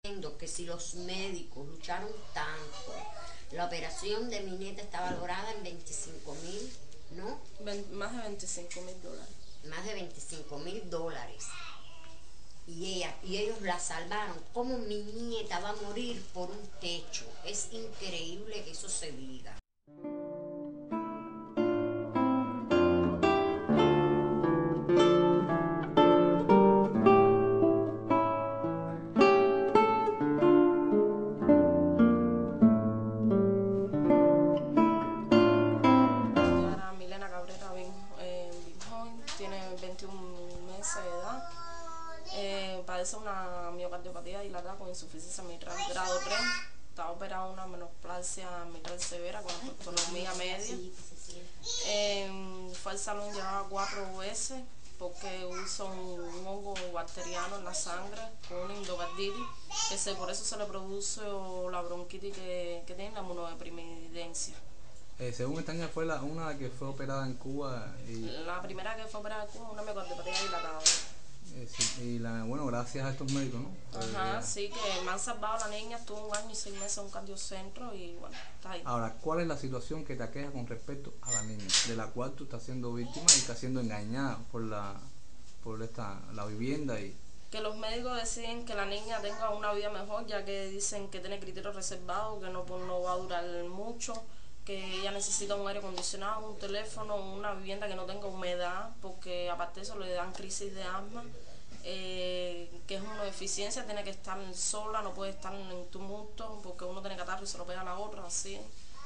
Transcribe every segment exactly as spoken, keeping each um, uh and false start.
Que si los médicos lucharon tanto, la operación de mi nieta está valorada en veinticinco mil, ¿no? Más de veinticinco mil dólares. Más de veinticinco mil dólares. Y, ella, y ellos la salvaron. ¿Cómo mi nieta va a morir por un techo? Es increíble que eso se diga. Tiene veintiún meses de edad, eh, padece una miocardiopatía dilatada con insuficiencia mitral grado tres, está operada una menoplasia mitral severa con autonomía media. Eh, fue al salón ya cuatro veces porque usa un, un hongo bacteriano en la sangre con una endocarditis, que se, por eso se le produce o la bronquitis que, que tiene la inmunodeprimidencia. Eh, según esta niña fue la, una que fue operada en Cuba. Y, la primera que fue operada en Cuba, una miocardiopatía dilatada. Eh, sí, y la, bueno, gracias a estos médicos, ¿no? Ajá, sí, que me han salvado a la niña, estuvo un año y seis meses en un cardiocentro y bueno, está ahí. Ahora, ¿cuál es la situación que te aqueja con respecto a la niña, de la cual tú estás siendo víctima y estás siendo engañada por la por esta la vivienda? Y que los médicos deciden que la niña tenga una vida mejor, ya que dicen que tiene criterios reservados, que no, no va a durar mucho, que ella necesita un aire acondicionado, un teléfono, una vivienda que no tenga humedad, porque aparte de eso le dan crisis de asma, eh, que es una deficiencia, tiene que estar sola, no puede estar en tumulto, porque uno tiene catarro y se lo pega a la otra, así.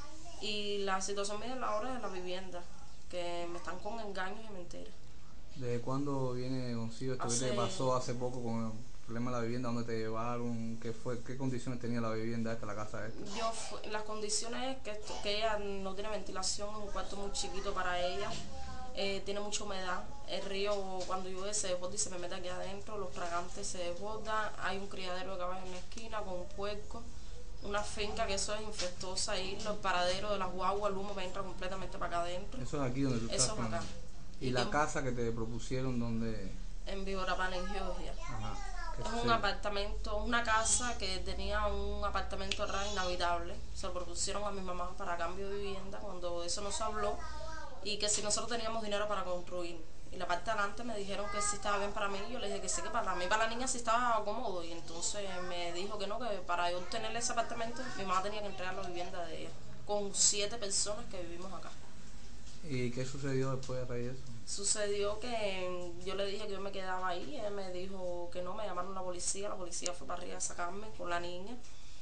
Y la situación mía ahora es la vivienda, que me están con engaños y mentiras. ¿Desde cuándo viene consigo esto? Hace... ¿Qué te pasó hace poco con el problema de la vivienda? ¿Dónde te llevaron? ¿Qué fue? ¿Qué condiciones tenía la vivienda esta, la casa esta? Yo fue, las condiciones es que, esto, que ella no tiene ventilación, es un cuarto muy chiquito para ella, eh, tiene mucha humedad, el río cuando llueve se desborda y se me mete aquí adentro, los tragantes se desbordan, hay un criadero de caballos en la esquina con un puerco, una finca que eso es infectosa ahí, los paraderos de las guaguas, el humo me entra completamente para acá adentro. Eso es aquí donde tú estás. Eso es acá. ¿Y, ¿Y la casa que te propusieron donde? En Vigorapán, en Georgia. Ajá. Es un apartamento, una casa que tenía un apartamento real inhabitable. Se lo propusieron a mi mamá para cambio de vivienda cuando eso nos habló, y que si nosotros teníamos dinero para construir. Y la parte de adelante me dijeron que sí estaba bien para mí, y yo le dije que sí, que para mí, para la niña sí estaba cómodo, y entonces me dijo que no, que para yo obtener ese apartamento mi mamá tenía que entregar la vivienda de ella, con siete personas que vivimos acá. ¿Y qué sucedió después de raíz de eso? Sucedió que yo le dije que yo me quedaba ahí, él me dijo que no, me llamaron a la policía, la policía fue para arriba a sacarme con la niña.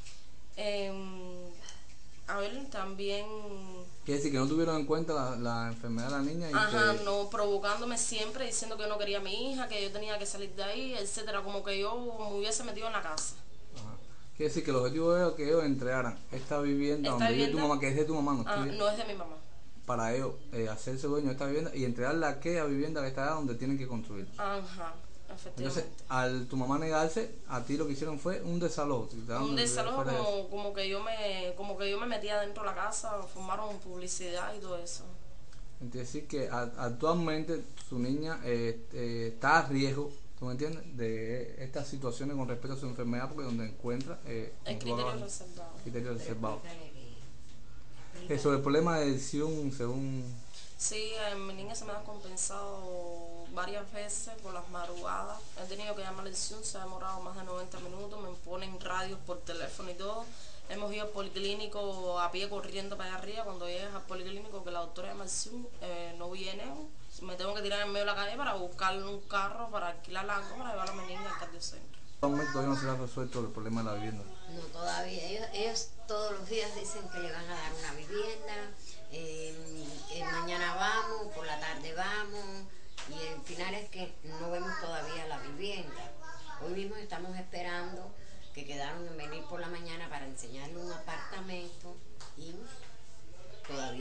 Eh, a ver, también... Quiere decir que no tuvieron en cuenta la, la enfermedad de la niña. Y Ajá, que... no, provocándome siempre, diciendo que yo no quería a mi hija, que yo tenía que salir de ahí, etcétera, como que yo me hubiese metido en la casa. Ajá. Quiere decir que el objetivo era que ellos entregaran esta vivienda, esta donde vive tu mamá, que es de tu mamá, no, ah, no es de mi mamá. Para ellos eh, hacerse dueño de esta vivienda y entregarle a aquella vivienda que está allá donde tienen que construir. Ajá, efectivamente. Entonces, al tu mamá negarse, a ti lo que hicieron fue un desalojo. Un desalojo, como, como que yo me como que yo me metía dentro de la casa, formaron publicidad y todo eso. Es decir, que a, actualmente su niña eh, eh, está a riesgo, ¿tú me entiendes?, de estas situaciones con respecto a su enfermedad, porque donde encuentra eh, el criterio reservado. Criterio reservado. Eh, sobre el problema de adicción, según... Sí, eh, mi niña se me ha compensado varias veces por las madrugadas. He tenido que llamar a la adicción, se ha demorado más de noventa minutos, me ponen radios por teléfono y todo. Hemos ido al policlínico a pie corriendo para allá arriba. Cuando llegas al policlínico, que la doctora llama adicción, eh, no viene, me tengo que tirar en medio de la calle para buscarle un carro, para alquilar algo, para llevar a mi niña al cardiocentro. Todavía no se ha resuelto el problema de la vivienda. No, todavía. Ellos, ellos todos los días dicen que le van a dar una vivienda, eh, eh, mañana vamos, por la tarde vamos, y el final es que no vemos todavía la vivienda. Hoy mismo estamos esperando que quedaron en venir por la mañana para enseñarle un apartamento y todavía